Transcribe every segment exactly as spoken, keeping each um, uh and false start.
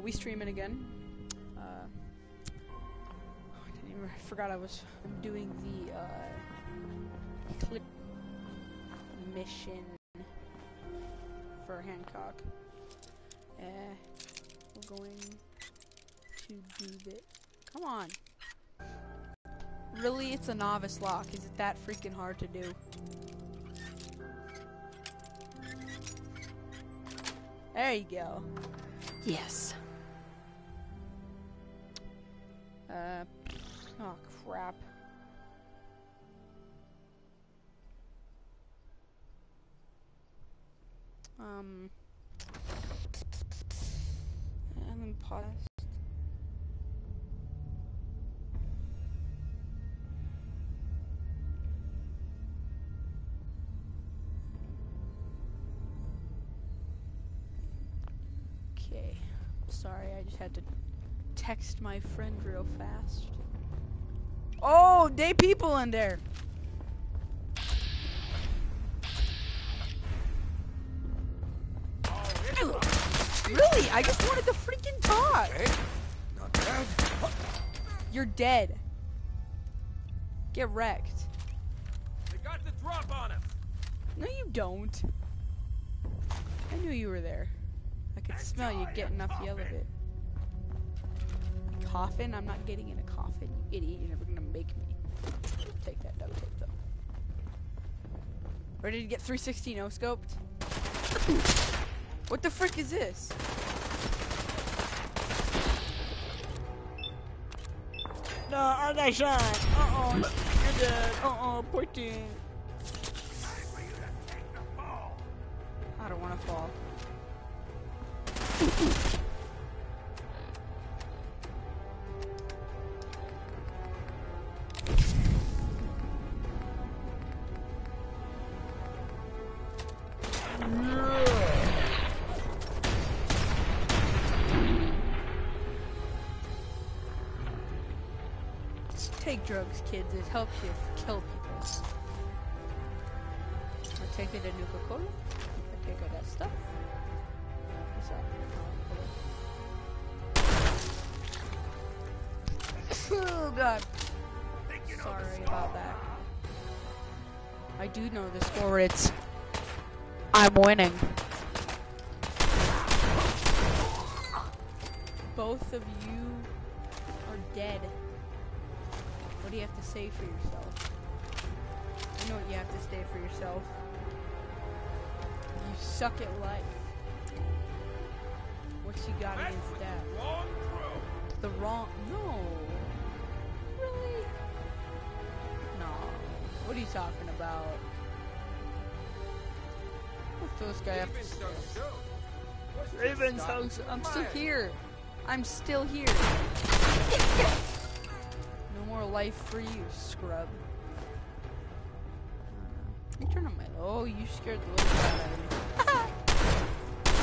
we streaming again. Uh, I, didn't even, I forgot I was doing the uh, clip mission for Hancock. Uh, we're going to do this. Come on. Really, it's a novice lock. Is it that freaking hard to do? There you go. Yes. Uh, oh crap. Um, and then pause. Okay, sorry, I just had to text my friend real fast. Oh, they people in there. Really? I just wanted to freaking talk. Okay. Not bad. You're dead. Get wrecked. They got the drop on us. No, you don't. I knew you were there. I could smell you getting off the elevator. A coffin? I'm not getting in a coffin, you idiot. You're never gonna make me. Take that duct tape, though. Ready to get three sixty no scoped? What the frick is this? No, I got shot. Uh-oh, you're dead. Uh-oh, poor thing. I don't want to fall. Take drugs, kids. It helps you kill people. I'll take it to Nuka-Cola. I take all that stuff. What's that? Oh god. Sorry about that. I do know the score. It's I'm winning. Both of you are dead. What do you have to say for yourself? I know what you have to say for yourself. You suck at life. What you got That's against that? the wrong throw. The wrong... No. Really? No. What are you talking about? What's this guy have to say? Ravens house. I'm still here. I'm still here. No more life for you, scrub. You turn on my. Oh, you scared the living out of me.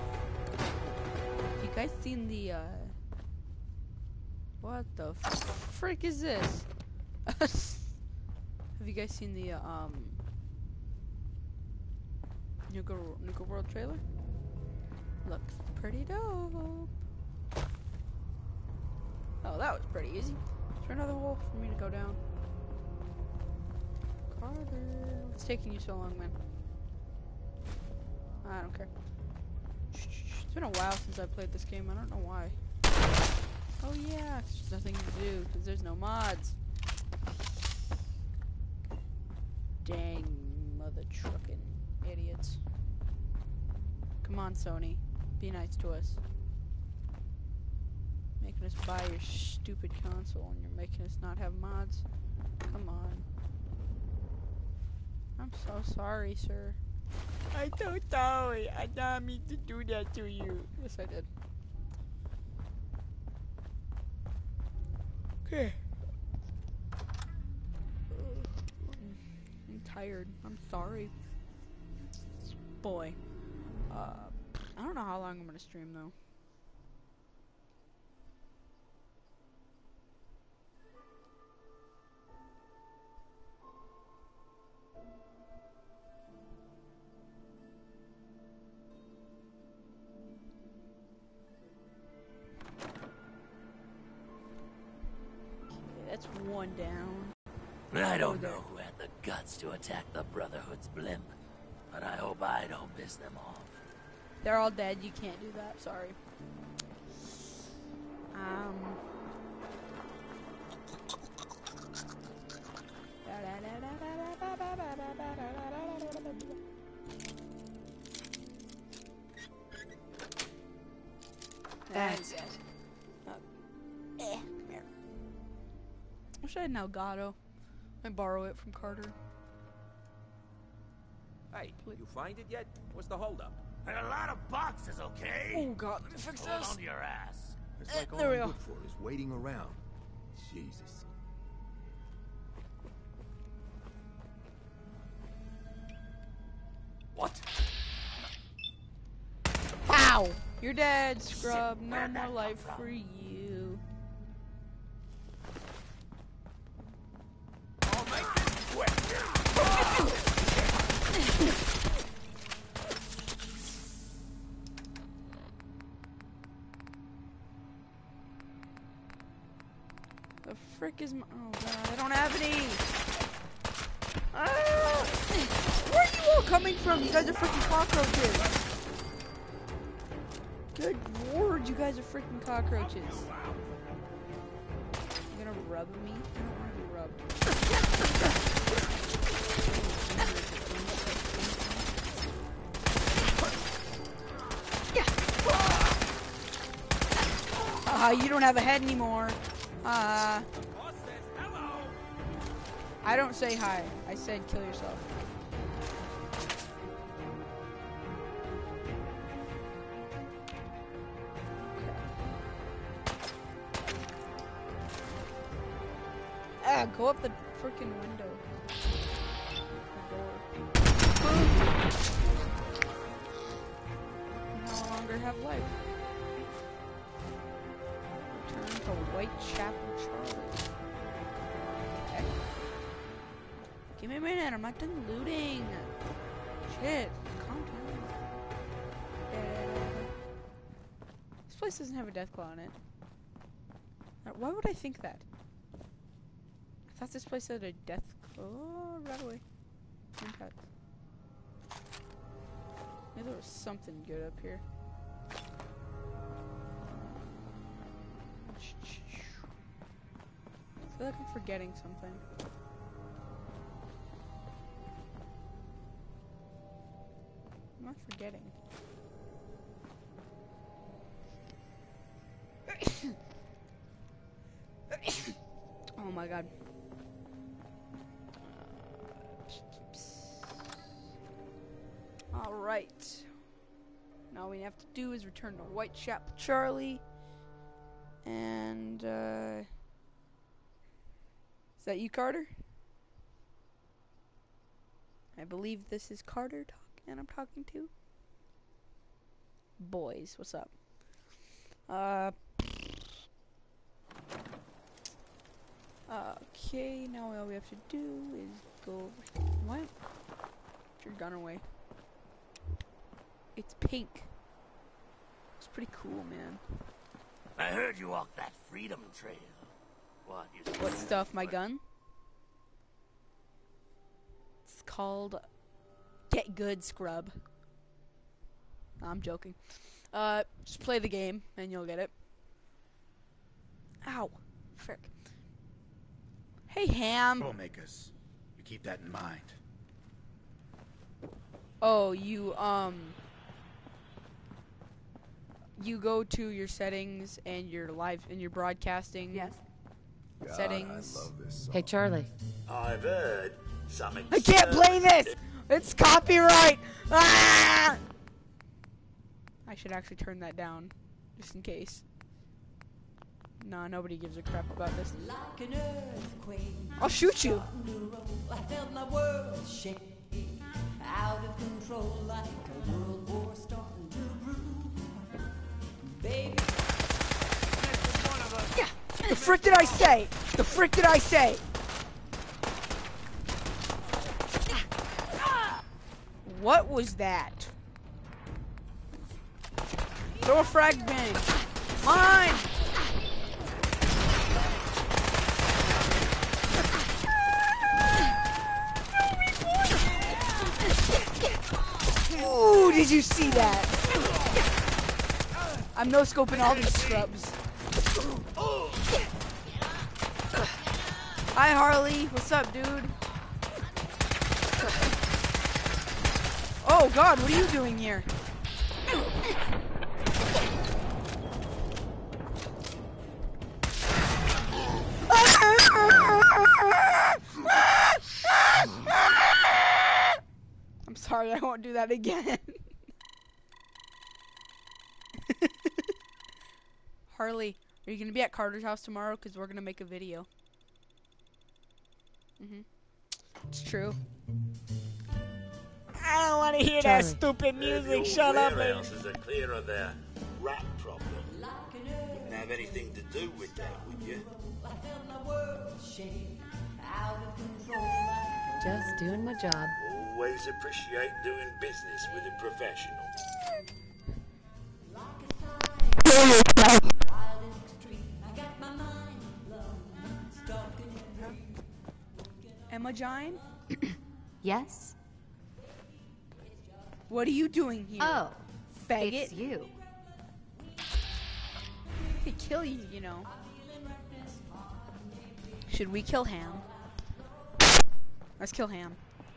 You guys seen the? uh... What the frick is this? Have you guys seen the uh, um? Nuka Nuka World trailer? Looks pretty dope. Oh, that was pretty easy. Is there another hole for me to go down? Carter, what's taking you so long, man? I don't care. It's been a while since I played this game. I don't know why. Oh yeah, it's just nothing to do because there's no mods. Dang, mother trucking idiots. Come on, Sony. Be nice to us. Making us buy your stupid console and you're making us not have mods. Come on. I'm so sorry, sir. I'm so sorry. I didn't mean to do that to you. Yes, I did. Okay. I'm tired. I'm sorry. Boy. Uh, I don't know how long I'm gonna stream though. That's one down. I don't know who had the guts to attack the Brotherhood's blimp, but I hope I don't piss them off. They're all dead. You can't do that. Sorry. Um. That's it. Uh, eh, come here. Wish I had an Elgato. I borrow it from Carter. Hey, you find it yet? What's the holdup? There are a lot of boxes, okay? Oh god, let me fix Hold this. on to your ass. It's Eh, like all there we I'm go. good for is waiting around. Jesus. What? Ow! You're dead, scrub. Shit, No where'd more that life come from? for you. I'll make this quick. The frick is my. Oh god, I don't have any! Ah! Where are you all coming from? You guys are freaking cockroaches! Good lord, you guys are freaking cockroaches. You gonna rub me? I don't wanna be rubbed. Ah, you don't have a head anymore. Uh, Boss says hello. I don't say hi. I said kill yourself. Ah, go up the freaking window. The door. No longer have life. Return to Whitechapel Charlie. Okay. Give me a minute, I'm not done looting. Shit, calm down. Uh, this place doesn't have a death claw in it. Now, why would I think that? I thought this place had a death claw. Oh, right away. Impact. Maybe there was something good up here. I feel like I'm forgetting something. I'm not forgetting. Oh my god. Alright. Now all we have to do is return to Whitechapel Charlie. And, uh... is that you, Carter? I believe this is Carter talking, and I'm talking to. Boys, what's up? Uh... Okay, now all we have to do is go over here. What? Put your gun away. It's pink. It's pretty cool, man. I heard you walked that freedom trail. What? You What stuff? My gun? It's called Get Good, Scrub. No, I'm joking. Uh, just play the game and you'll get it. Ow. Frick. Hey, Ham. Trollmakers. You keep that in mind. Oh, you, um... you go to your settings and your live and your broadcasting Yes. settings. I love this song. Hey, Charlie. I've heard some. I can't play this! It's copyright! Ah! I should actually turn that down, just in case. Nah, nobody gives a crap about this. Like an earthquake, I'll shoot you! starting to roll. I felt my world shake, out of control, like a world war starting to brew. Baby, Yeah! The frick did I say? The frick did I say? What was that? Throw a frag bang. Mine! did you see that? I'm no scoping all these scrubs. Hi Harley, what's up, dude? Oh God, what are you doing here? I'm sorry, I won't do that again. Harley, are you gonna be at Carter's house tomorrow? Cause we're gonna make a video. Mhm. It's true. I don't want to hear Charlie. that stupid music. The Shut up, baby. warehouses are clear of their rat problem. Wouldn't have anything to do with that, would you? Just doing my job. Always appreciate doing business with a professional. Emma Jine? Yes? What are you doing here? Oh, faggot. it's you. I could kill you, you know. Should we kill Ham? Let's kill Ham.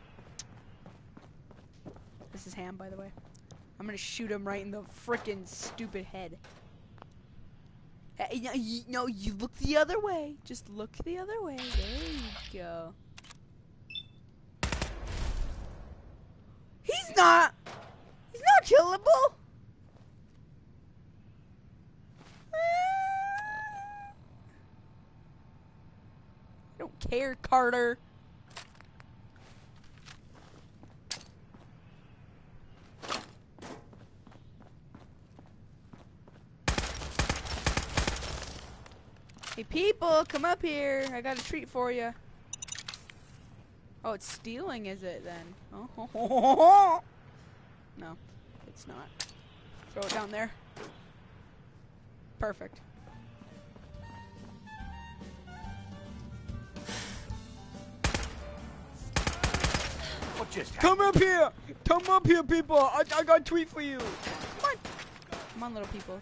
This is Ham, by the way. I'm gonna shoot him right in the frickin' stupid head. Uh, no, you, no, you look the other way. Just look the other way. There you go. He's not. He's not killable. I don't care, Carter. Hey people, come up here. I got a treat for you. Oh, it's stealing, is it then? Oh, no, it's not. Throw it down there. Perfect. What just Come up here! Come up here, people! I, I got a tweet for you! Come on! Come on, little peoples.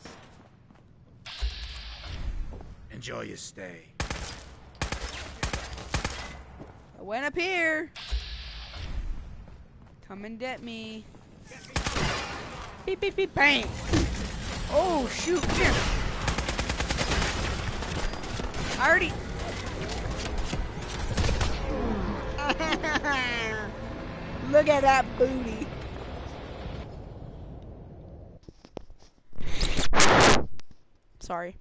Enjoy your stay. I went up here! Come and get me. Beep, beep, beep, bang! Oh, shoot! Here! I already... Look at that booty. Sorry.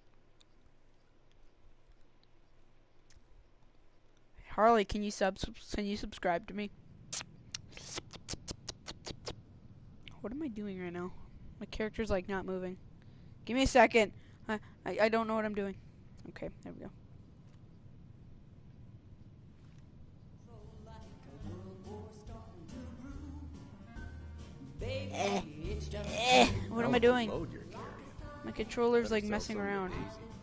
Harley, can you sub can you subscribe to me? What am I doing right now? My character's like not moving. Give me a second. I I, I don't know what I'm doing. Okay, there we go. Eh. Eh. What am I doing? My controller's like messing around.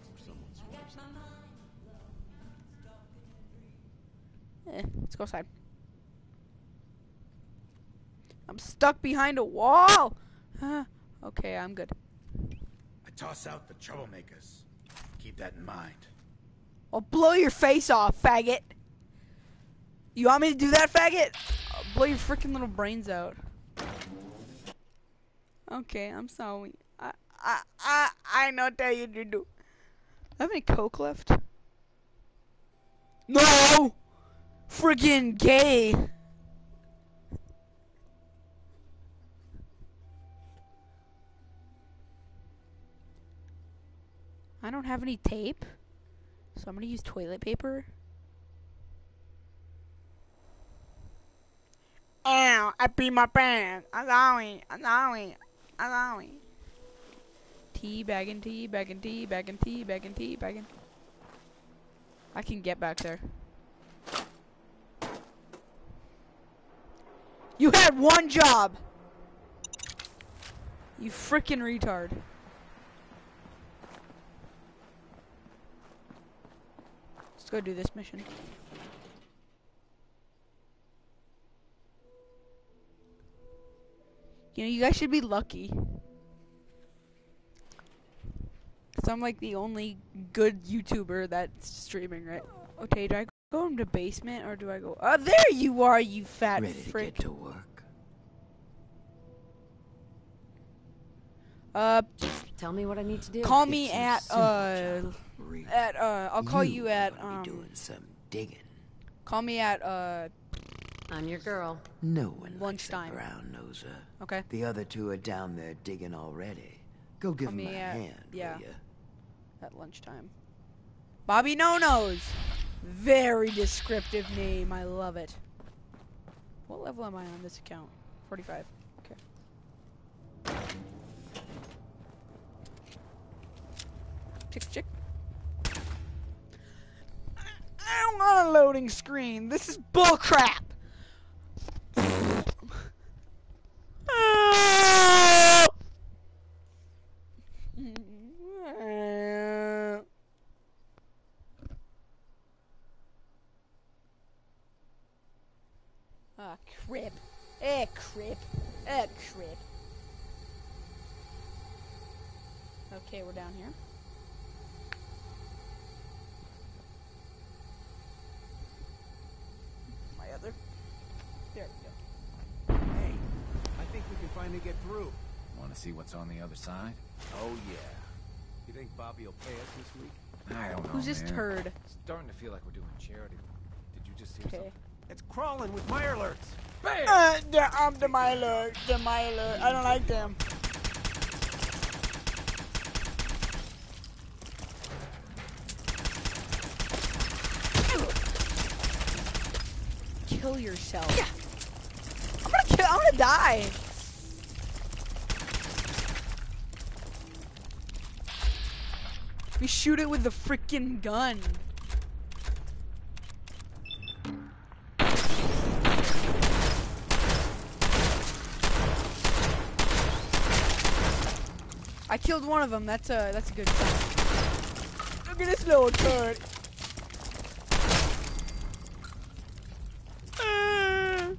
Eh, let's go outside. I'm stuck behind a wall. Uh, okay, I'm good. I toss out the troublemakers. Keep that in mind. I'll blow your face off, faggot. You want me to do that, faggot? I'll blow your freaking little brains out. Okay, I'm sorry. I I I I know what you to do. I have any coke left? No! Friggin' gay! I don't have any tape, so I'm gonna use toilet paper. Ow! I pee my pants. I'm sorry. I'm sorry. I'm sorry. Tea bagging, tea bagging, tea bagging, tea bagging, tea bagging. I can get back there. You had one job. You frickin' retard. Let's go do this mission. You know, you guys should be lucky. Cause I'm like the only good YouTuber that's streaming, right? Okay, do I go into the basement or do I go? Oh, there you are, you fat Ready to frick. get to work? Uh, Tell me what I need to do. call me It's a at simple uh job, Reed. at uh I'll call you, are at gonna um be doing some digging. call me at uh I'm your girl. No one lunchtime. likes a brown noser. okay. The other two are down there digging already. Go give Call them a me at- hand, yeah. will ya? At lunchtime. Bobby No Nose. Very descriptive name. I love it. What level am I on this account? forty-five. Okay. Chick chick. I don't want a loading screen. This is bullcrap. Ah, crap. Eh, crap. Eh, crap. Okay, we're down here. My other. There we go. Hey, I think we can finally get through. Want to see what's on the other side? Oh, yeah. You think Bobby will pay us this week? I don't know, Who's this man. turd? Starting to feel like we're doing charity. Did you just hear Okay. something? It's crawling with my alerts. Bam! Uh, the, um, the Myler. The Myler. I don't like them. Kill yourself. Yeah. I'm gonna kill. I'm gonna die. We shoot it with the freaking gun. I killed one of them. That's a that's a good sign. Look at this little turd. Uh.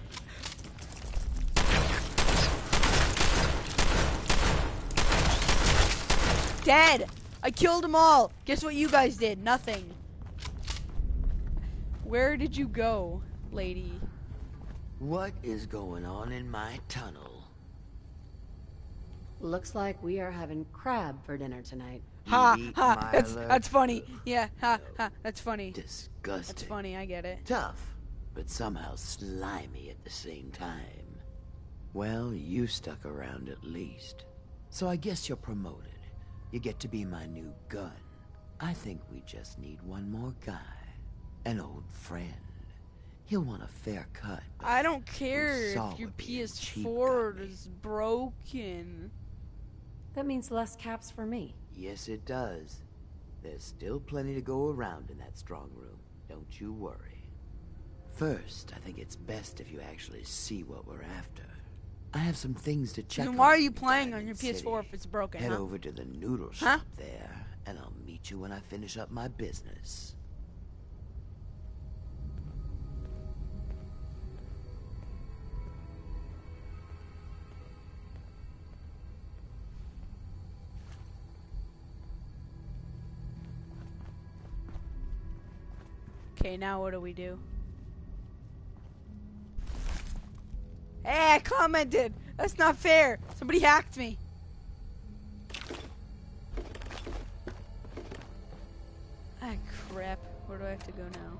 Dead. I killed them all. Guess what you guys did? Nothing. Where did you go, lady? What is going on in my tunnel? Looks like we are having crab for dinner tonight. Ha You eat ha. my That's alert? that's funny. Yeah. Ha ha. That's funny. Disgusting. That's funny. I get it. Tough, but somehow slimy at the same time. Well, you stuck around at least. So I guess you're promoted. You get to be my new gun. I think we just need one more guy. An old friend. He'll want a fair cut. but I don't care we saw if your what being P S cheap four got me. is broken. That means less caps for me. Yes, it does. There's still plenty to go around in that strong room. Don't you worry. First, I think it's best if you actually see what we're after. I have some things to check Then on. why are you in playing on Diamond your P S four City. if it's broken, Head huh? over to the noodle Huh? shop there, and I'll meet you when I finish up my business. Okay, now what do we do? Hey, I commented! That's not fair! Somebody hacked me! Ah, crap. Where do I have to go now?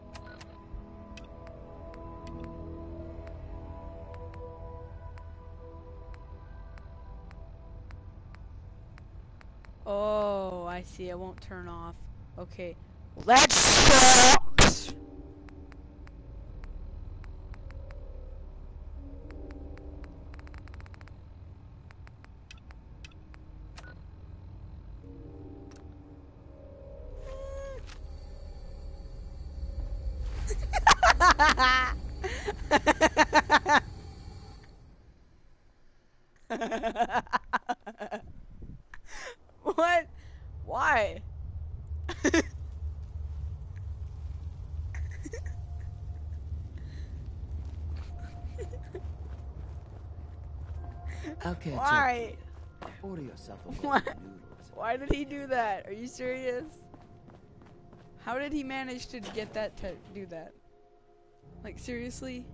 Oh, I see. I won't turn off. Okay. That sucks! What? Why? catch Why? up. Order yourself a bowl What? of noodles. Why did he do that? Are you serious? How did he manage to get that to do that? Like, seriously?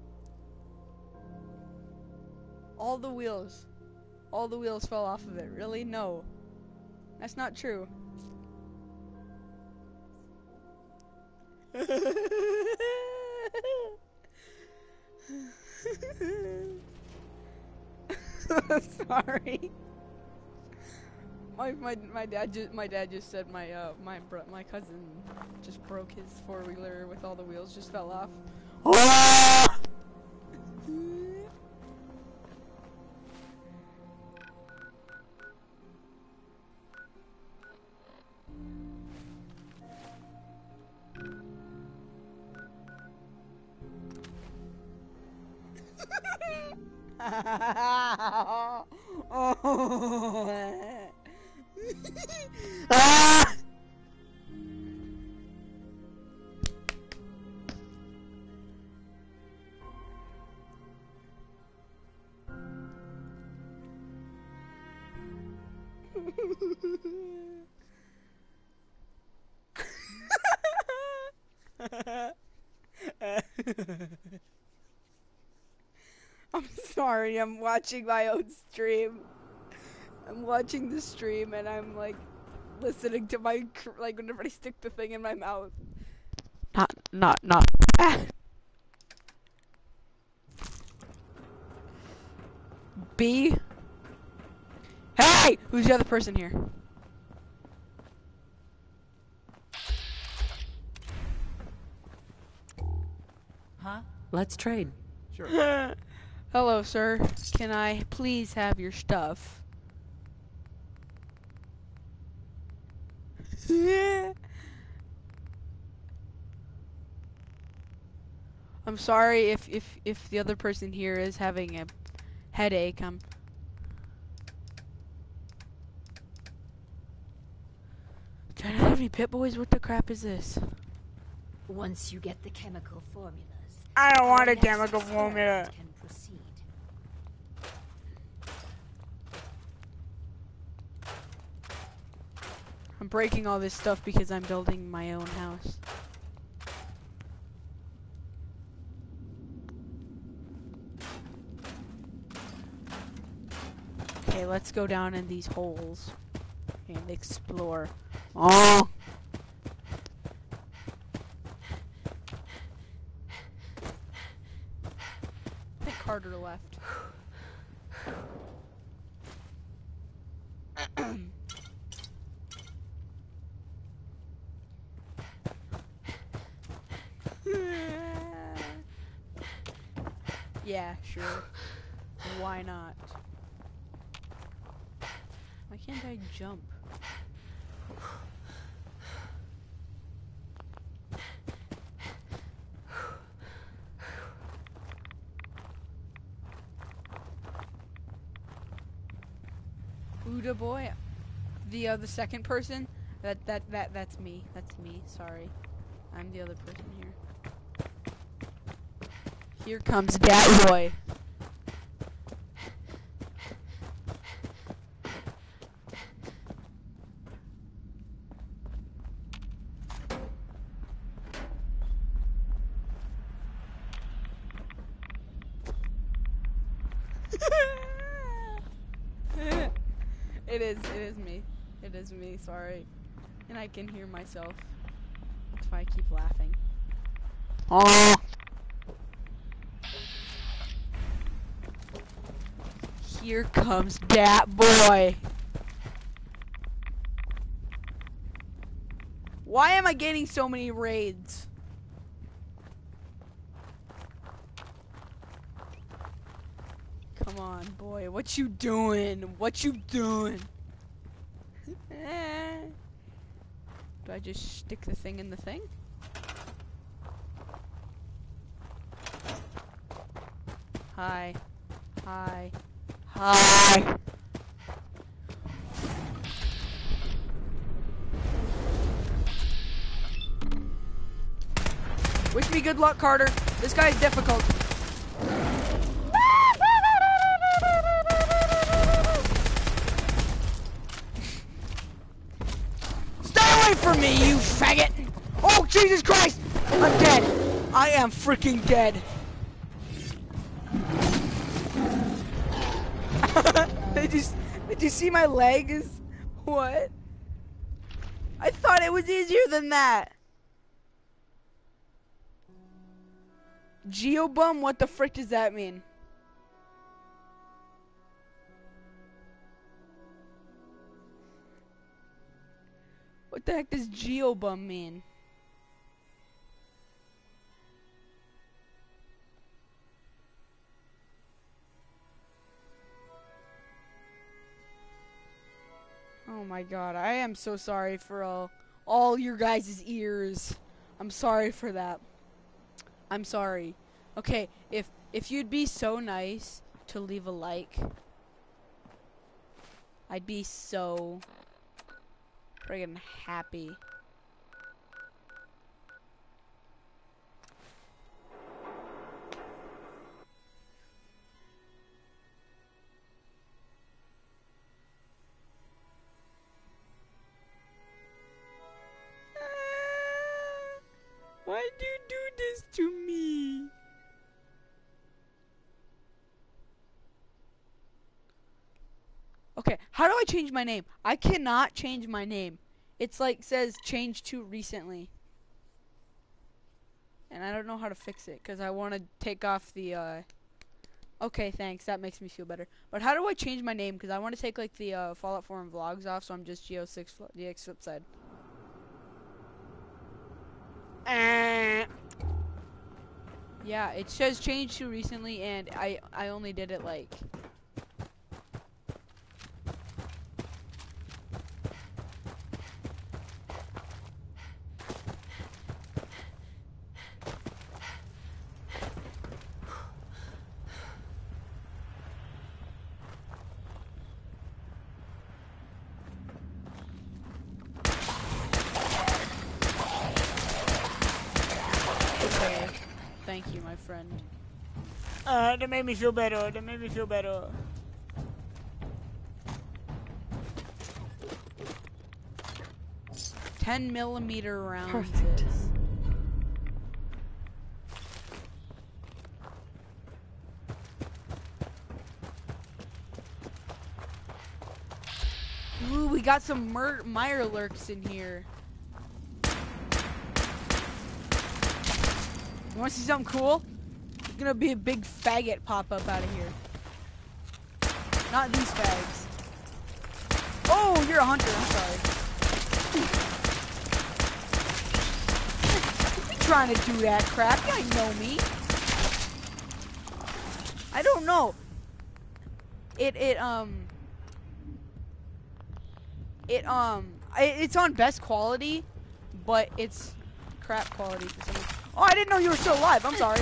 All the wheels. All the wheels fell off of it. Really? No. That's not true. Sorry. My my my dad just my dad just said my uh my bro my cousin just broke his four wheeler with all the wheels just fell off. Ah! I'm sorry, I'm watching my own stream. I'm watching the stream and I'm like listening to my cr like whenever I stick the thing in my mouth. Not, not, not. B. Hey, who's the other person here? Huh? Let's trade. Sure. Hello, sir. Can I please have your stuff? I'm sorry if if if the other person here is having a headache. I'm Do I not have any Pit Boys? What the crap is this? Once you get the chemical formulas, I don't want our a next chemical formula. experiment can proceed. I'm breaking all this stuff because I'm building my own house. Okay, let's go down in these holes and explore. Oh! I think Carter left. Yeah, sure. Why not? Why can't I jump? Buddha boy, the uh, the second person. That that that that's me. That's me. Sorry, I'm the other person here. Here comes Dat Boy. It is, it is me. It is me, sorry. And I can hear myself. That's why I keep laughing. Oh! Here comes Dat Boy. Why am I getting so many raids? Come on, boy. What you doing? What you doing? Do I just stick the thing in the thing? Hi. Hi. Hi. Wish me good luck, Carter. This guy is difficult. away from me, you faggot! Oh, Jesus Christ! I'm dead. I am freaking dead. did you did you see my legs? What? I thought it was easier than that. Geobum? What the frick does that mean? What the heck does Geobum mean? Oh my god, I am so sorry for all all your guys' ears. I'm sorry for that. I'm sorry. Okay, if if you'd be so nice to leave a like, I'd be so friggin' happy. Why'd you do this to me? Okay, how do I change my name? I cannot change my name. It's like says changed to recently. And I don't know how to fix it because I want to take off the uh okay, thanks. That makes me feel better. But how do I change my name? Because I want to take like the uh, Fallout four and vlogs off, so I'm just Geo six D X Flipside. Uh, yeah, it says changed to recently, and I I only did it like. Thank you, my friend. Uh, that made me feel better. That made me feel better. Ten millimeter rounds. Perfect. Is. Ooh, we got some Mer Meyer lurks in here. You wanna see something cool? There's gonna be a big faggot pop up out of here. Not these fags. Oh, you're a hunter, I'm sorry. You trying to do that crap? You ain't know me. I don't know. It, it, um... It, um... It, it's on best quality, but it's crap quality for some reason. Oh, I didn't know you were still alive. I'm sorry.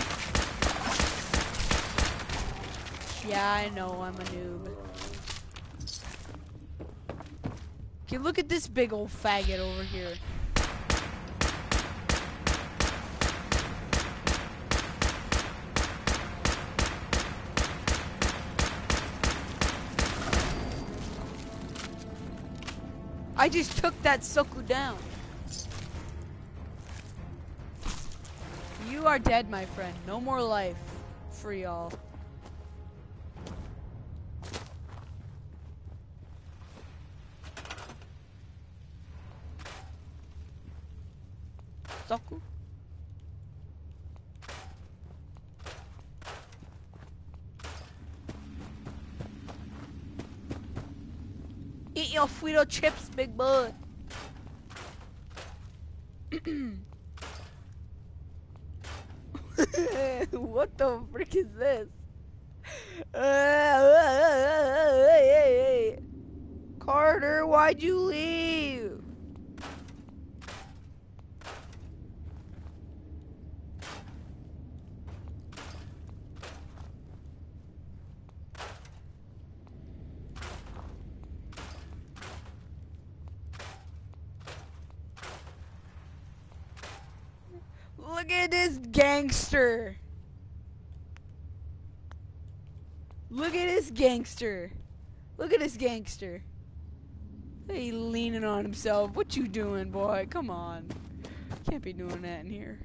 Yeah, I know. I'm a noob. Okay, look at this big old faggot over here. I just took that sucker down. You are dead, my friend. No more life for y'all. Sucker. Eat your Frito chips, big bud. What the frick is this? Uh, hey, hey, hey. Carter, why'd you leave? Look at this gangster. Look at this gangster. Look at this gangster. He leaning on himself. What you doing, boy? Come on. Can't be doing that in here.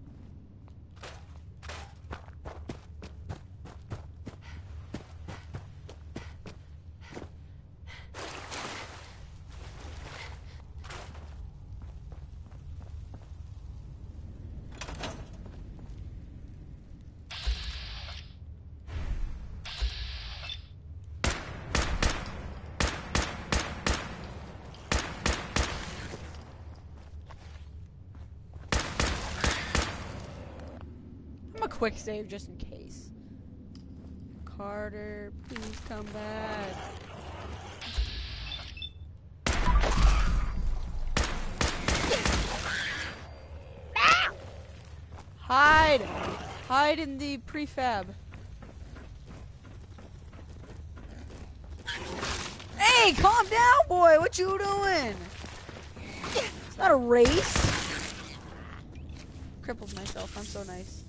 Quick save just in case. Carter, please come back. Hide! Hide in the prefab. Hey, calm down, boy. What you doing? It's not a race. Crippled myself. I'm so nice.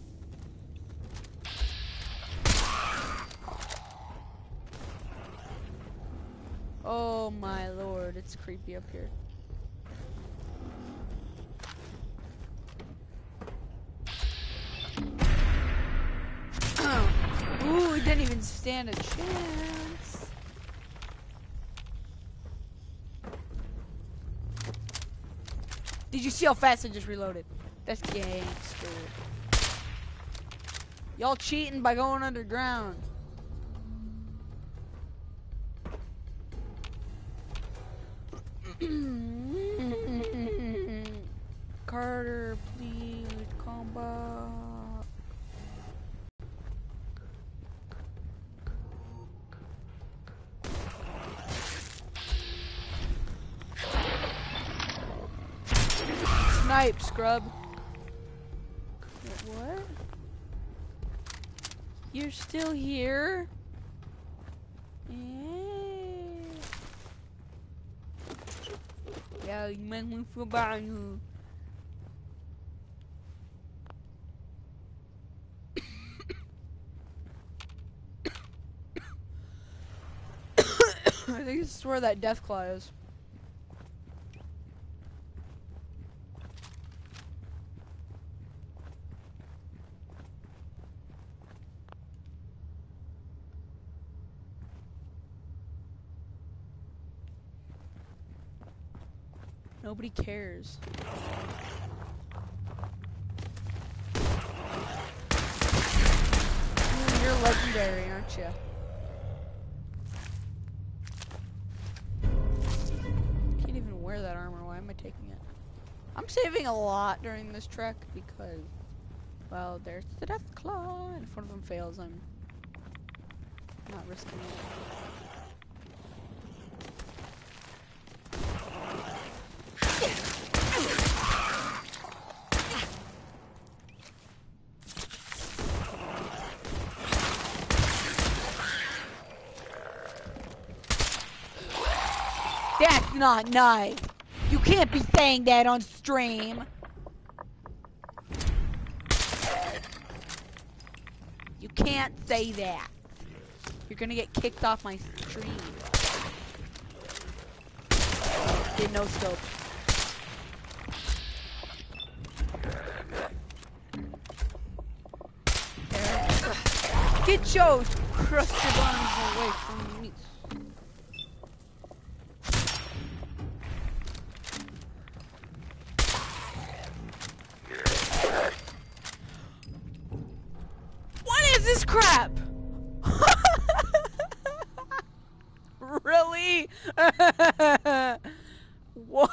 Oh my lord, it's creepy up here. Ooh, he didn't even stand a chance. Did you see how fast I just reloaded? That's gangster. Y'all cheating by going underground. Carter, please, combat. Snipe, scrub. Wait, what? You're still here? Yeah, you make me feel bad. I think this is where that Deathclaw is. Nobody cares. Ooh, you're legendary, aren't you? Can't even wear that armor. Why am I taking it? I'm saving a lot during this trek because, well, there's the Deathclaw, and if one of them fails, I'm not risking it. That's not nice. You can't be saying that on stream. You can't say that. You're gonna get kicked off my stream. Did no scope. There. Get your crusty bones away from me. This crap. Really? What?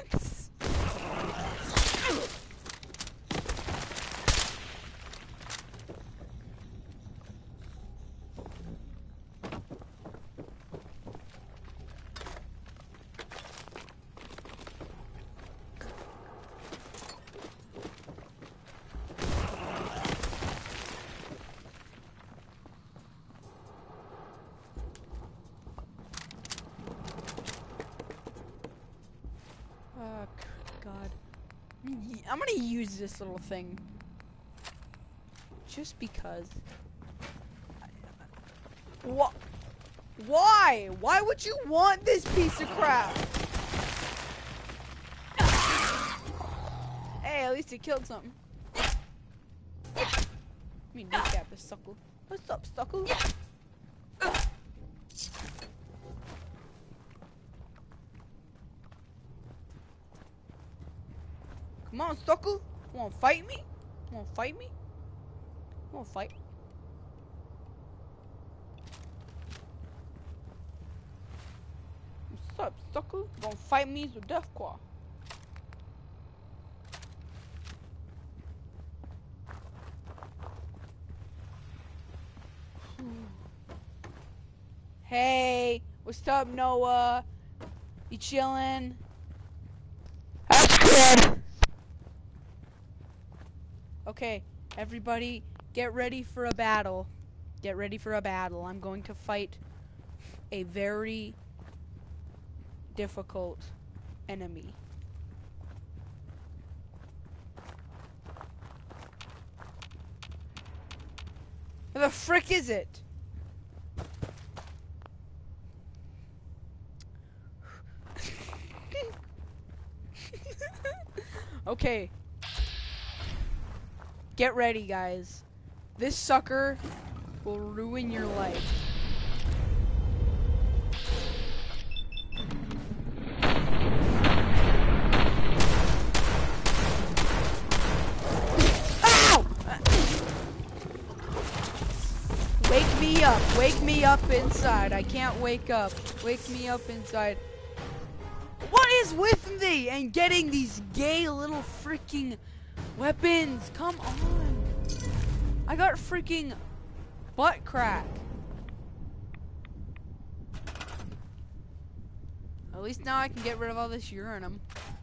I'm gonna use this little thing just because. What? Why? Why would you want this piece of crap? Hey, at least it killed something. Let me kneecap this sucker. What's up, sucker? Come on, sucker. Wanna fight me? Wanna fight me? Wanna fight? What's up, sucker? Gonna fight me with Deathclaw. Hey, what's up, Noah? You chillin'? That's good. Okay, everybody, get ready for a battle. Get ready for a battle. I'm going to fight a very difficult enemy. Who the frick is it? Okay. Get ready, guys. This sucker will ruin your life. Ow! Wake me up. Wake me up inside. I can't wake up. Wake me up inside. What is with me and getting these gay little freaking weapons? Come on. I got freaking butt crack. At least now I can get rid of all this urinum.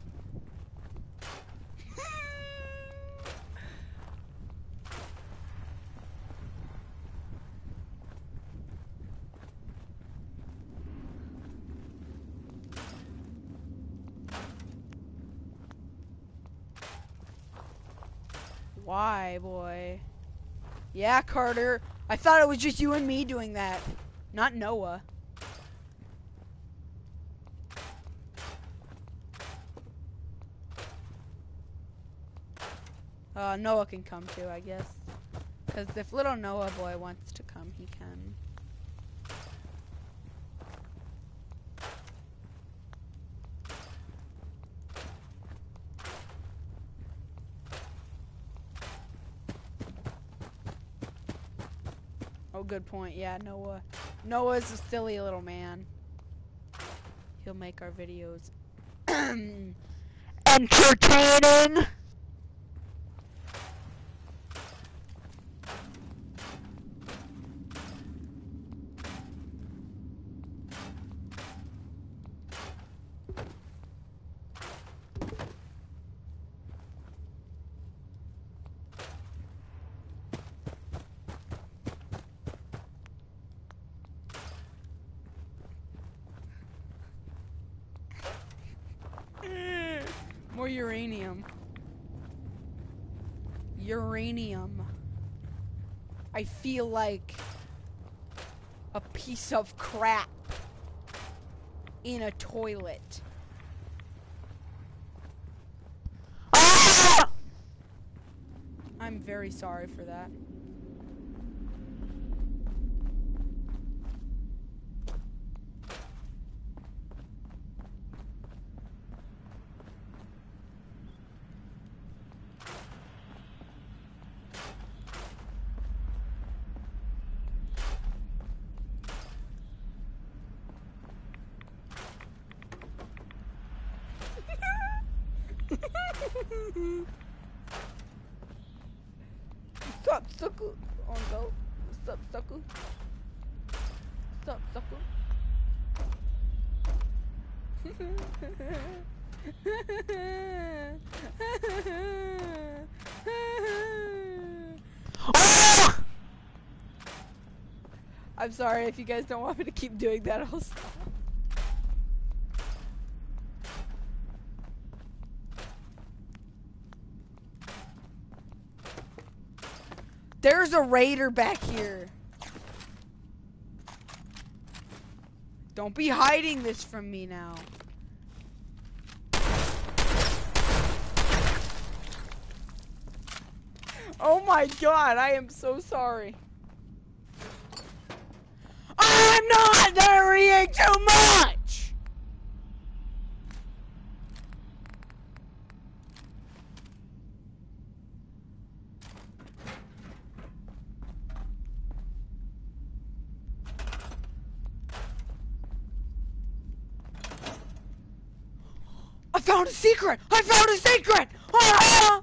Why, boy? Yeah, Carter. I thought it was just you and me doing that. Not Noah. Uh, Noah can come too, I guess. Because if little Noah boy wants to come, he can. Oh, good point. Yeah, Noah. Noah's a silly little man. He'll make our videos entertaining. More uranium. Uranium. I feel like a piece of crap in a toilet. Ah! I'm very sorry for that. Stop, sucker. On go. Stop, sucker. Stop, sucker. I'm sorry if you guys don't want me to keep doing that. I'll stop. There's a raider back here. Don't be hiding this from me now. Oh my god, I am so sorry. I'm not hurrying too much! I found a secret! I found a secret! Ah!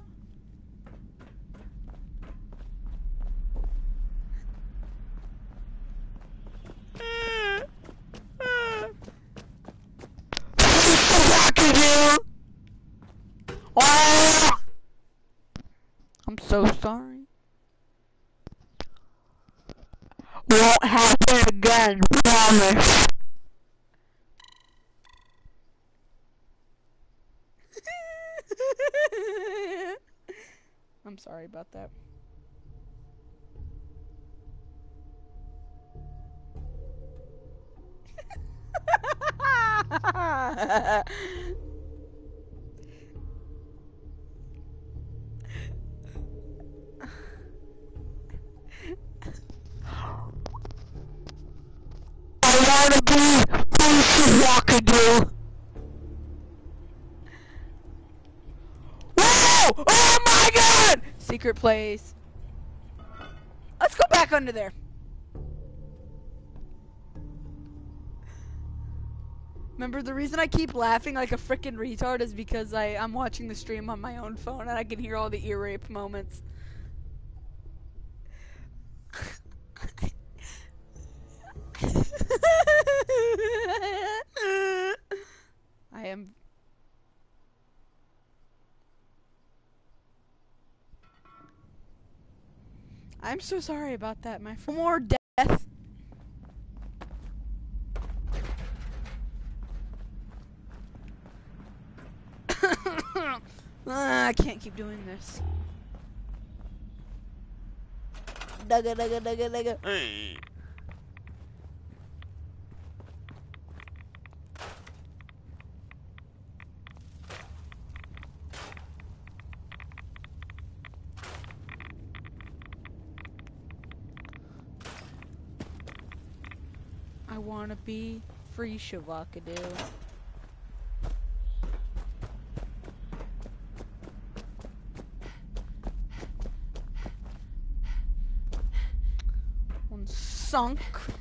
I'm so sorry. Won't happen again, promise. I'm sorry about that. I wanna be who she walking to. Whoa! Oh my god! Secret place. Let's go back under there. Remember, the reason I keep laughing like a freaking retard is because I, I'm watching the stream on my own phone and I can hear all the ear rape moments. I am... I'm so sorry about that, my friend. More death. uh, I can't keep doing this. Dugga dugga dugga dugga. Hey. I wanna be free, Shavakadu. One sunk.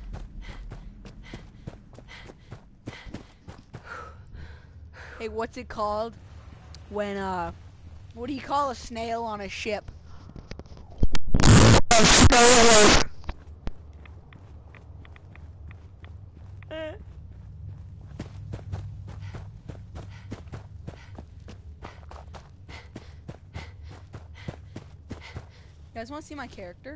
Hey, what's it called? When, uh, what do you call a snail on a ship? A snail. You guys want to see my character?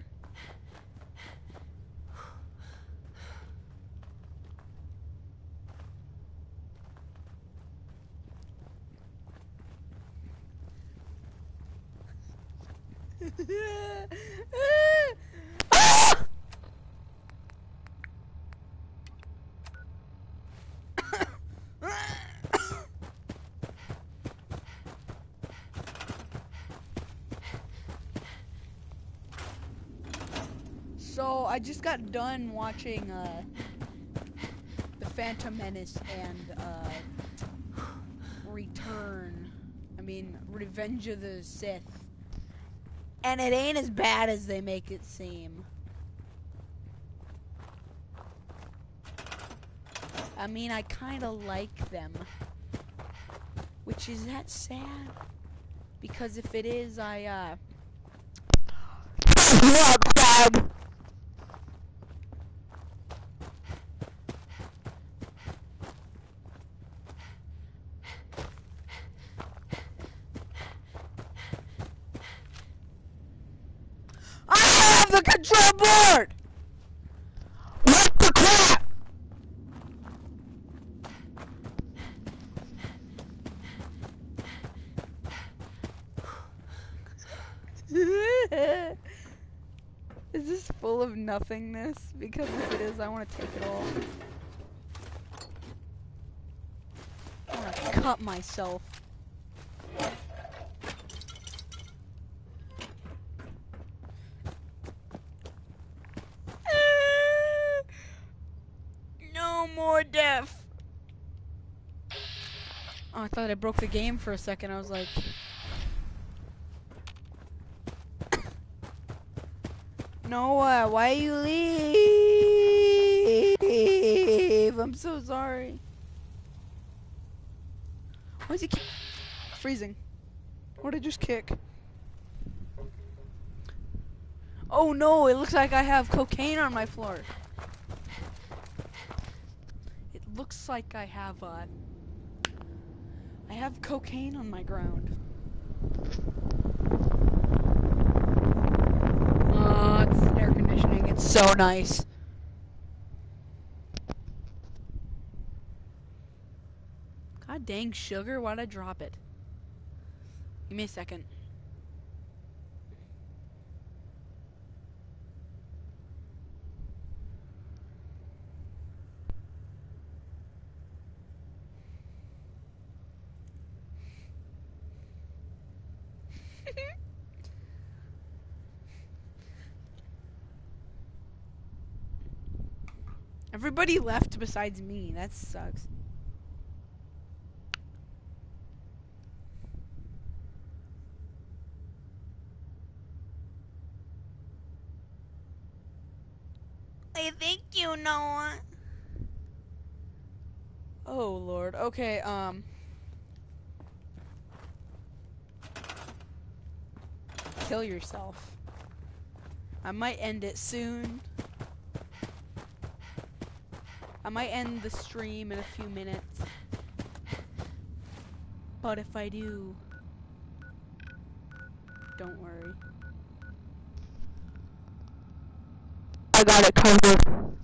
So I just got done watching uh, The Phantom Menace and uh, Return. I mean, Revenge of the Sith. And it ain't as bad as they make it seem. I mean, I kind of like them. Which is that sad? Because if it is, I, uh... not bad. I have the control board! What the crap? Is this full of nothingness? Because if it is, I want to take it all. cut myself. No more death. Oh, I thought I broke the game for a second. I was like... Noah, why you leave? I'm so sorry. Why is he ki- freezing? What did I just kick? Oh no, it looks like I have cocaine on my floor. It looks like I have, uh... I have cocaine on my ground. Oh, it's air conditioning. It's so nice. God dang sugar, why'd I drop it? Give me a second. Everybody left besides me. That sucks. Hey, thank you, Noah. Oh, Lord. Okay, um... kill yourself. I might end it soon. I might end the stream in a few minutes. But if I do, don't worry. I got it covered.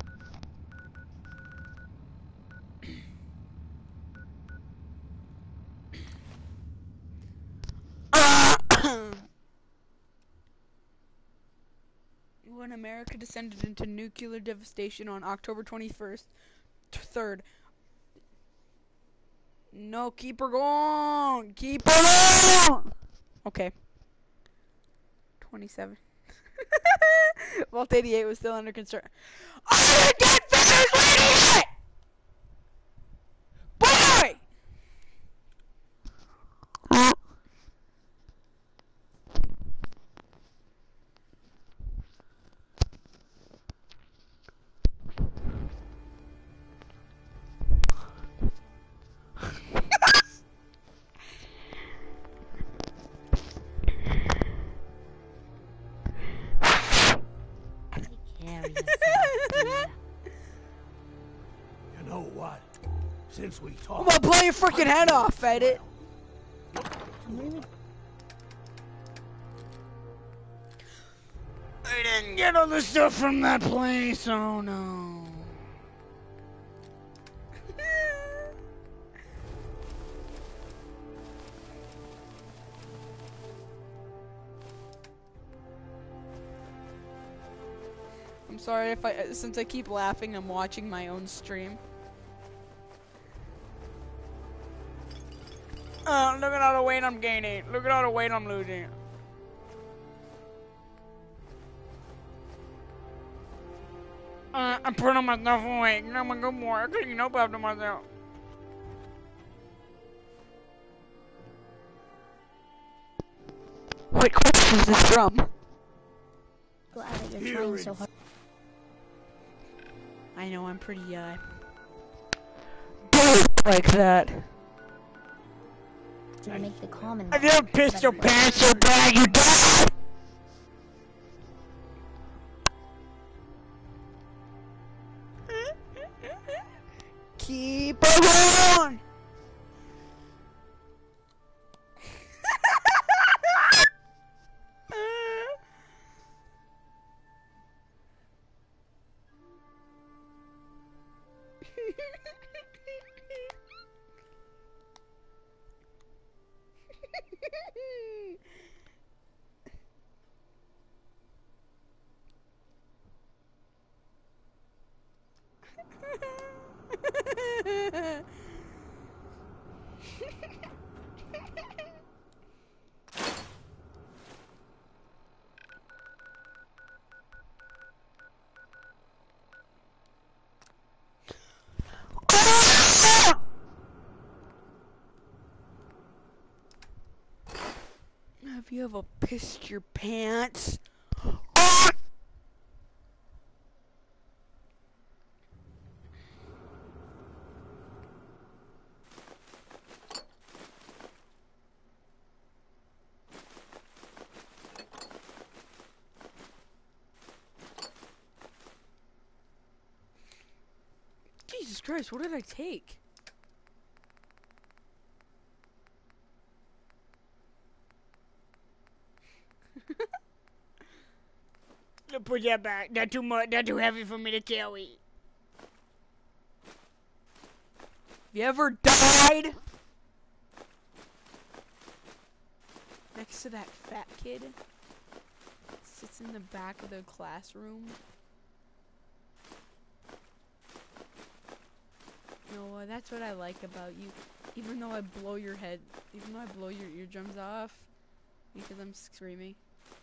When America descended into nuclear devastation on October twenty-first, third. No, keep her going! Keep her going! Okay. twenty-seven. Vault eighty-eight was still under construction. Oh, you dead fingers, lady! Boy! You know what? Since we talked, I'm gonna blow your freaking head off, Edit. I didn't get all the stuff from that place. Oh no. I'm sorry if I, since I keep laughing, I'm watching my own stream. Uh, look at all the weight I'm gaining. Look at all the weight I'm losing. Uh, I'm putting myself away. I'm a good boy. I clean up after myself. What question is this from? Glad that you're trying so hard. I know I'm pretty, uh... like that. To make the common. Have you ever pissed your pants so bad you die? Keep on! Have you ever pissed your pants? Jesus Christ, what did I take? Put that back. That's too much. That's too heavy for me to carry. You ever died? Next to that fat kid. Sits in the back of the classroom. No, uh, that's what I like about you. Even though I blow your head, even though I blow your eardrums off, because I'm screaming.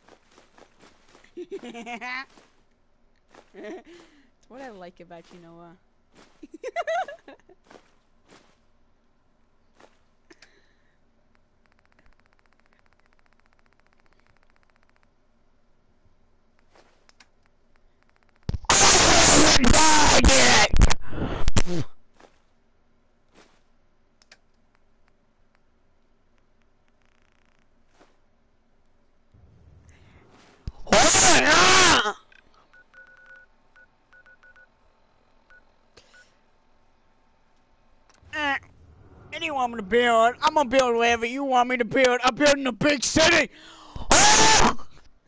It's what I like about you, Noah. What do you want me to build? I'm gonna build whatever you want me to build. I'm building a big city. Oh!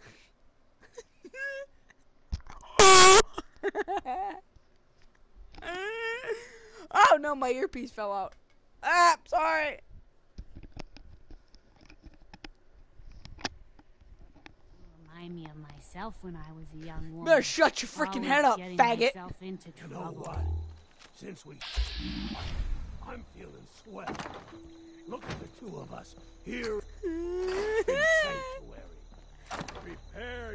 Oh no, my earpiece fell out. Ah, sorry. Remind me of myself when I was a young woman. Better shut your freaking head up, faggot. Into you know what? Since we... I'm feeling swell. Look at the two of us here in sanctuary. Prepared.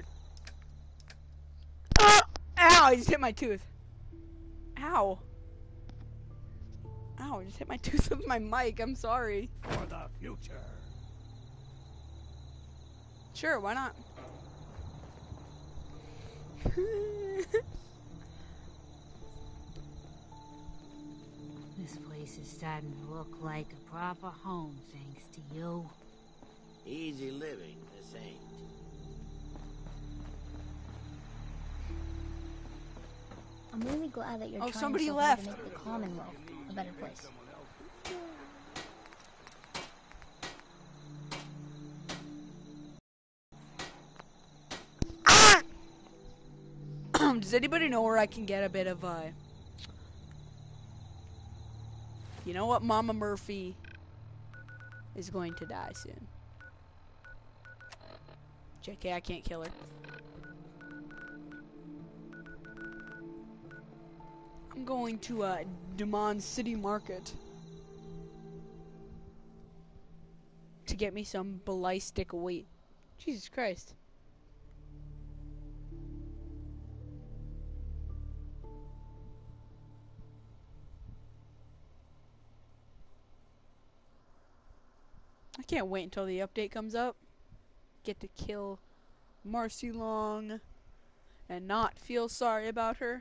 Uh, ow, I just hit my tooth. Ow. Ow, I just hit my tooth with my mic. I'm sorry. For the future. Sure, why not? This place is starting to look like a proper home, thanks to you. Easy living, this ain't. I'm really glad that you're oh, trying somebody so left. hard to make the Commonwealth a better place. Does anybody know where I can get a bit of, uh... You know what? Mama Murphy is going to die soon. J K, I can't kill her. I'm going to, uh, Demon City Market to get me some ballistic weight. Jesus Christ. I can't wait until the update comes up. Get to kill Marcy Long and not feel sorry about her.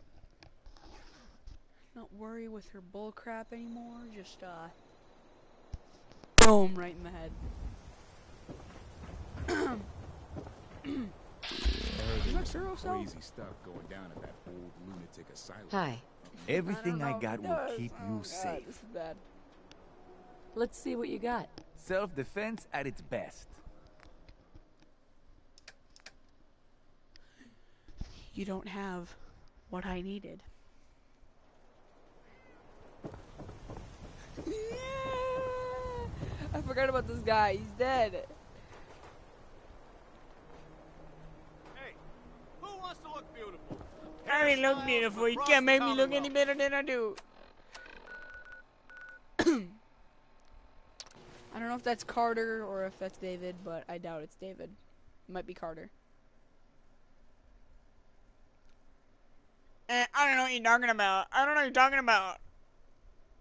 Not worry with her bullcrap anymore. Just, uh, boom, right in the head. Is that Zero Cell? Crazy stuff going down at that old lunatic asylum. Hi. Everything I, I got no, will keep oh you God, safe. This is bad. Let's see what you got. Self-defense at its best. You don't have what I needed. Yeah! I forgot about this guy. He's dead. Hey, who wants to look beautiful? I mean, look beautiful. You can't make me look any better than I do. I don't know if that's Carter or if that's David, but I doubt it's David. It might be Carter. Eh, I don't know what you're talking about. I don't know what you're talking about.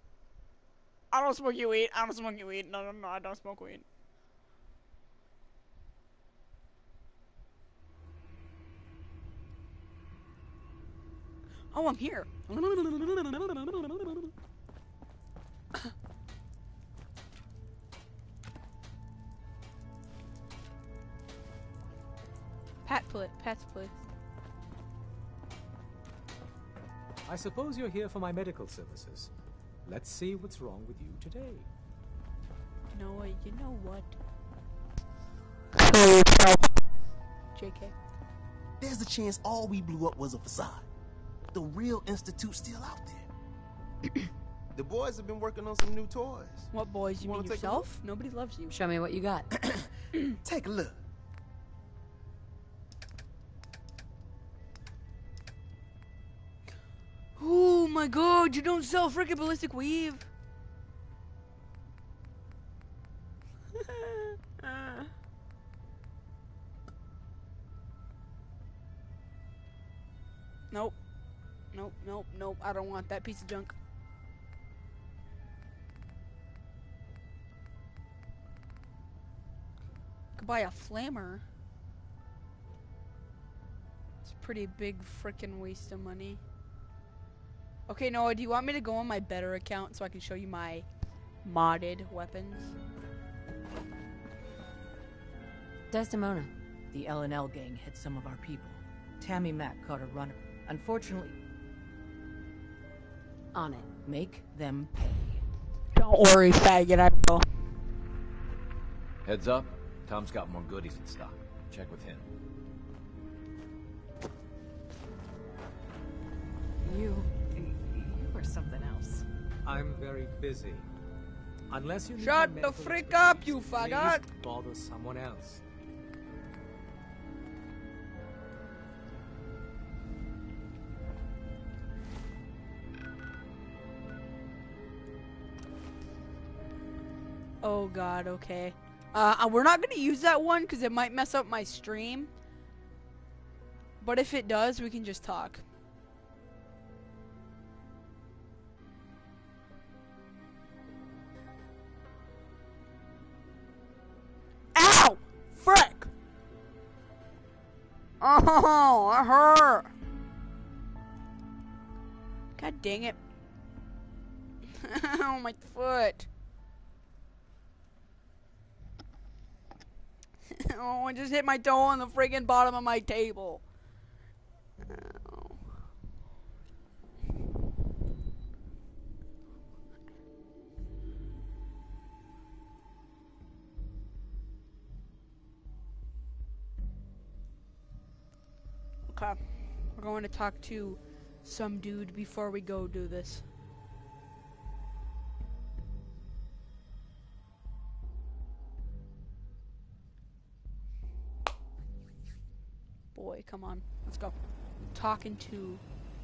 I don't smoke you weed. I don't smoke you weed. No, no, no, I don't smoke weed. Oh, I'm here. Pat play, Pat's place. I suppose you're here for my medical services. Let's see what's wrong with you today. You know what? You know what? J K. There's a chance all we blew up was a facade. The real Institute's still out there. The boys have been working on some new toys. What boys? You, You mean wanna take a yourself? Nobody loves you. Show me what you got. Take a look. Oh my god, you don't sell freaking ballistic weave. Nope. Nope, nope, nope. I don't want that piece of junk. Could buy a flamer. It's a pretty big freaking waste of money. Okay, Noah, do you want me to go on my better account so I can show you my modded weapons? Desdemona. The L and L gang hit some of our people. Tammy Mack caught a runner. Unfortunately... On it. Make them pay. Don't worry, faggot, I will. Heads up, Tom's got more goodies in stock. Check with him. You... you were something else. I'm very busy. Unless you need Shut my the medical frick up, expertise, you please faggot! bother someone else. Oh god, okay. Uh, we're not gonna use that one because it might mess up my stream. But if it does, we can just talk. Ow! Frick! Oh, that hurt! God dang it. Oh, my foot. Oh, I just hit my toe on the friggin' bottom of my table. Oh. Okay. We're going to talk to some dude before we go do this. Boy, come on. Let's go. Talking to...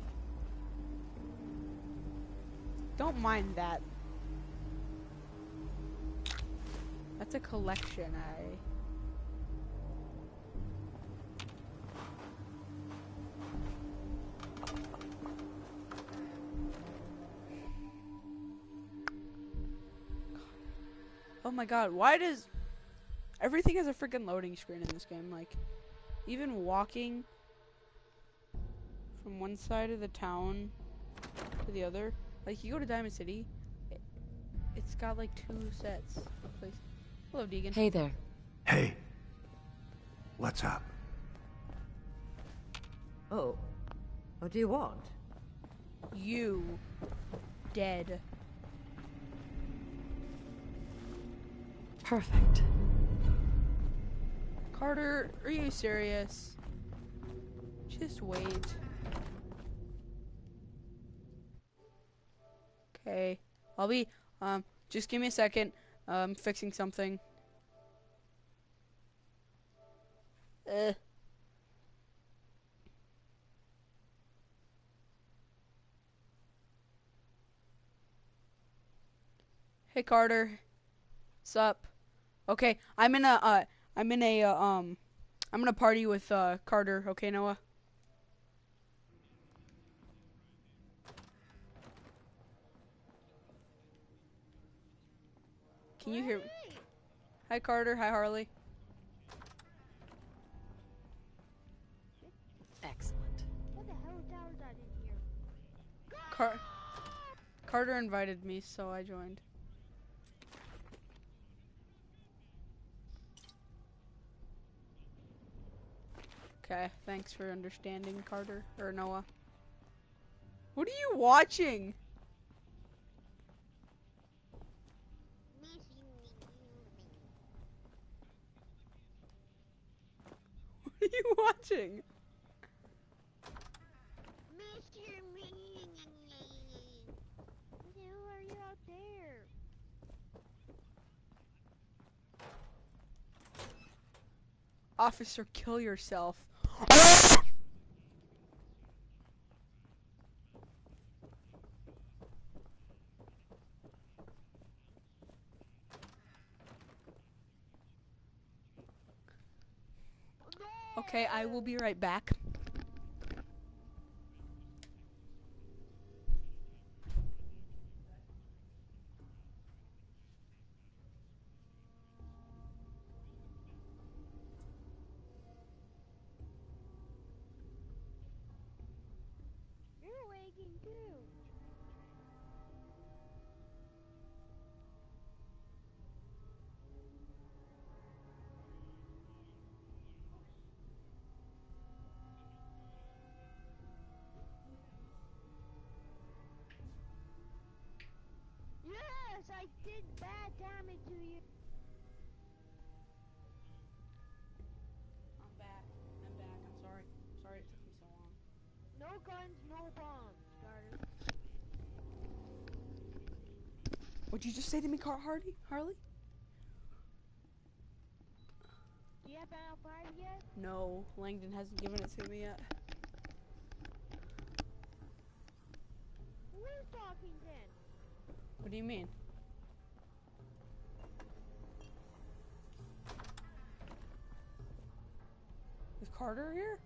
Don't mind that. That's a collection, I... Oh my god, why does... Everything has a freaking loading screen in this game, like... Even walking from one side of the town to the other, like you go to Diamond City, it, it's got like two sets of places. Hello, Deegan. Hey there. Hey. What's up? Oh. What do you want? You. Dead. Perfect. Carter, are you serious? Just wait. Okay. I'll be, um, just give me a second. I'm fixing something. Uh. Hey, Carter. What's up? Okay, I'm in a, uh, I'm in a, uh, um, I'm in a party with, uh, Carter. Okay, Noah? Can you hear me? Hi, Carter. Hi, Harley. Excellent. What the hell tower that in here? Carter invited me, so I joined. Okay, thanks for understanding, Carter, or Noah. What are you watching? What are you watching? Who are you out there? Officer, kill yourself. Okay, I will be right back. You're waking too. Yes, I did bad damage to you. I'm back. I'm back. I'm sorry. Sorry it took me so long. No guns, no bombs, Carter. What'd you just say to me, Car Hardy? Harley? Do you have Battle five yet? No, Langdon hasn't given it to me yet. Who is talking then? What do you mean? Is Carter here?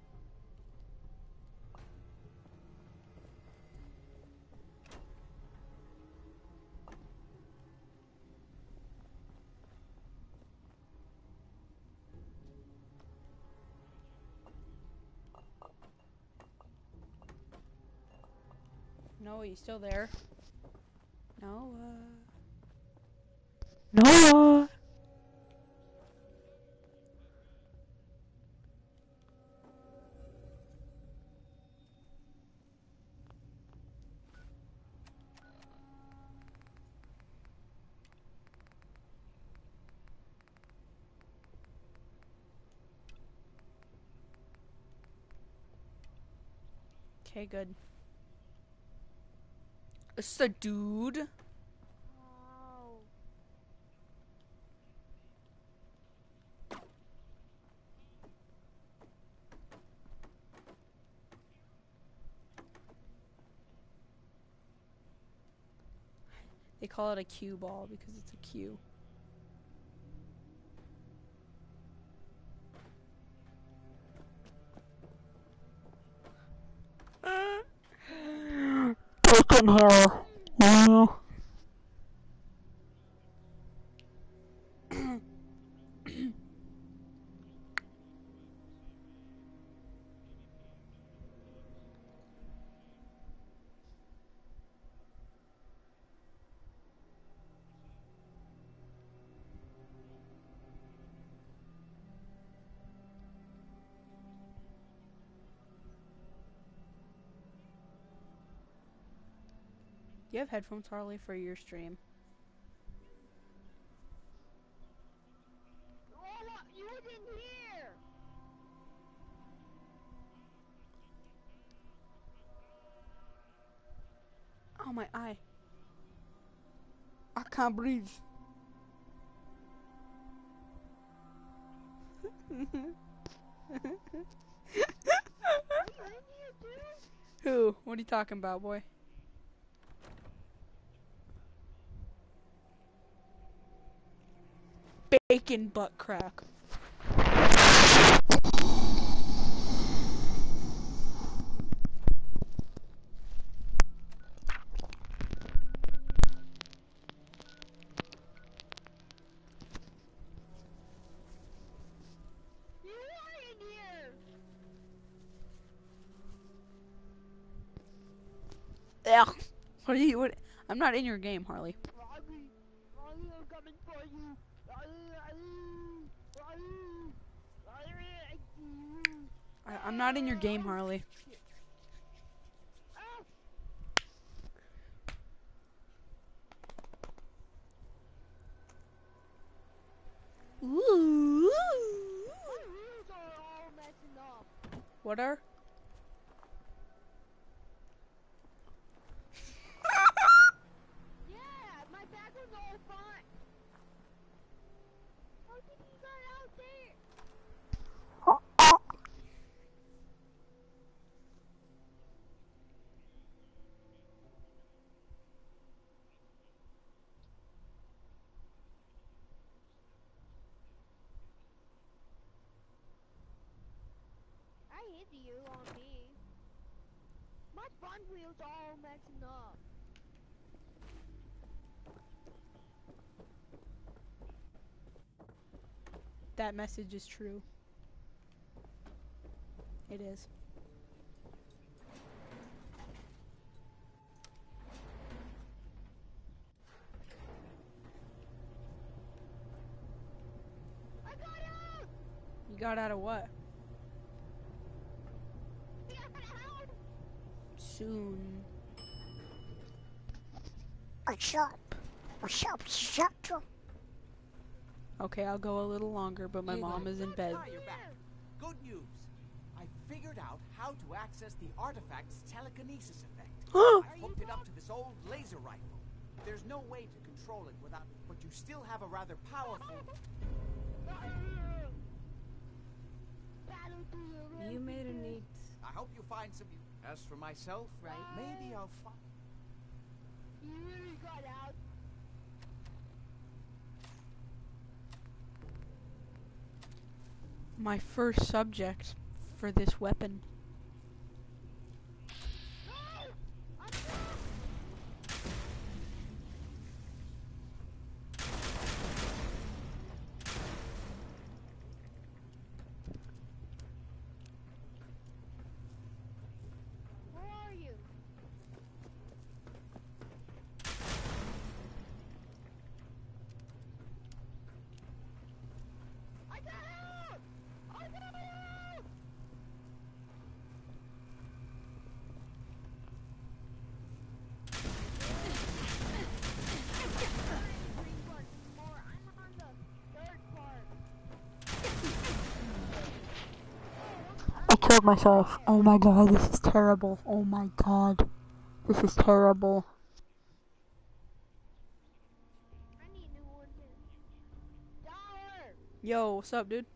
No, he's still there. Noah. Noah! Okay, good. It's the dude. Oh. They call it a cue ball because it's a cue. Fucking hell. Oh. Do you have headphones, Harley, for your stream? Oh, you didn't hear. Oh, my eye. I can't breathe. Who? What are you talking about, boy? Bacon butt crack. You are in here. Yeah. What are you? What? I'm not in your game, Harley. Riley, Riley, I'm coming for you. Riley, Riley, Riley, Riley. I, I'm not in your game, Harley. Ooh. My wheels are all messing up. What are? Yeah, my back was all fine. How did you get out there? I hit you on me. My front wheels are all messing up. That message is true. It is. I got out! You got out of what? I got out! Soon. What's up? What's up, Shuttle? Okay, I'll go a little longer, but my mom is in bed. Ah, you're back. Good news. I figured out how to access the artifact's telekinesis effect. I hooked it up to this old laser rifle. There's no way to control it without, but you still have a rather powerful. You made a neat. I hope you find some. As for myself, Right. maybe I'll find. You really got out. My first subject for this weapon. Where are you? I got out! I got out! I'm on the third part. I killed myself. Oh my god, this is terrible. Oh my god. This is terrible. I need new ones. Dollar! Yo, what's up, dude?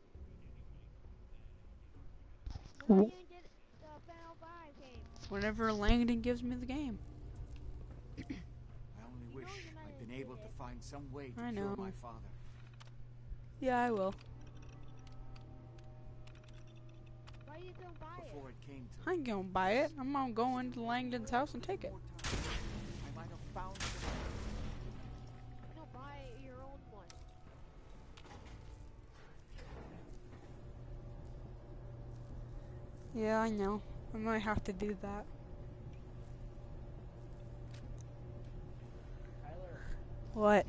When are Wh- you gonna get the Final Five game? Whenever Langdon gives me the game. I only wish I'd been able to find some way to I cure know. my father. Yeah, I will. Why you don't buy it? Before it came to I ain't gonna buy it. I'm gonna go into Langdon's house and take it. I might have found No, buy your own one. Yeah, I know. I might have to do that. What?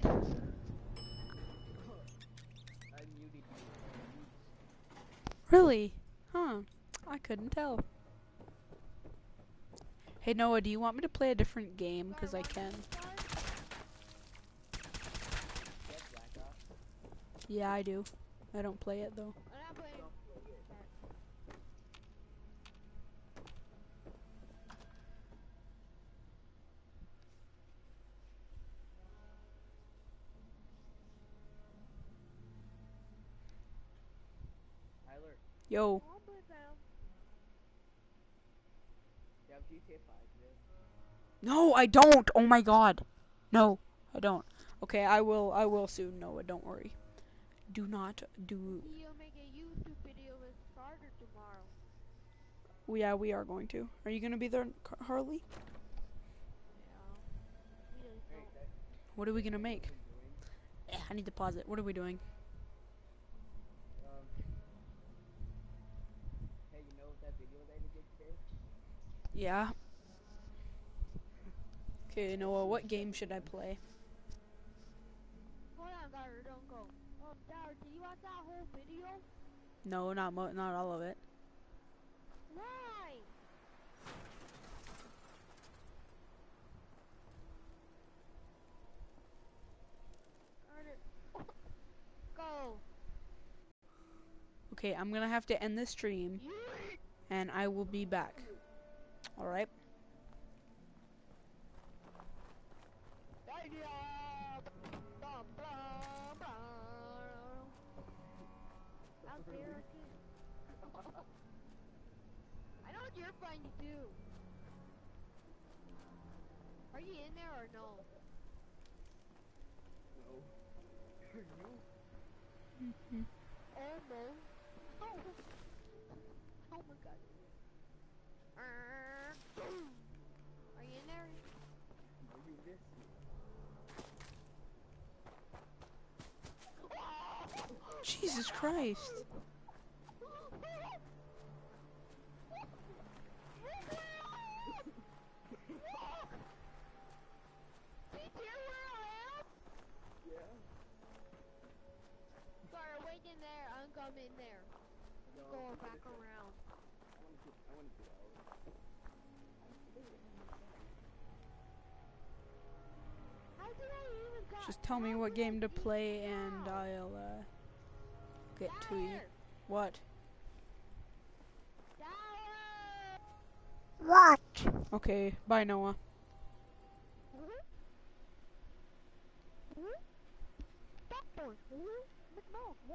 Really? Huh. I couldn't tell. Hey Noah, do you want me to play a different game? Because I can. Yeah, I do. I don't play it though. I'm not playing. Yo. I'll play Final. You have G T A five, yeah? No, I don't. Oh my god. No, I don't. Okay, I will. I will soon, Noah. Don't worry. Do not do. He'll make a YouTube video with Carter tomorrow. Oh, yeah, we are going to. Are you gonna be there, Car- Harley? Yeah. He doesn't know. What are we gonna make? Eh, I need to pause it. What are we doing? Um, hey, you know that video that you did today? Yeah. Okay, Noah, what game should I play? Hold on, Garter, don't go. Um, Garter, did you watch that whole video? No, not mo not all of it. Why? Garter, go. Okay, I'm gonna have to end the stream, and I will be back. All right. Out there again. I know what you're trying to do. Are you in there or no? No. Are you? Mm-hmm. Almost. Oh. Oh my god. Uh, are you in there? No, you missed me. Jesus Christ. Yeah. Sorry, wait in there. I'm coming in there. No, Go back around. I want to get, I want to get out. How did I even got Just tell me what game to play, and I'll uh, get to you. What? What? Okay, bye, Noah. Stop, boy.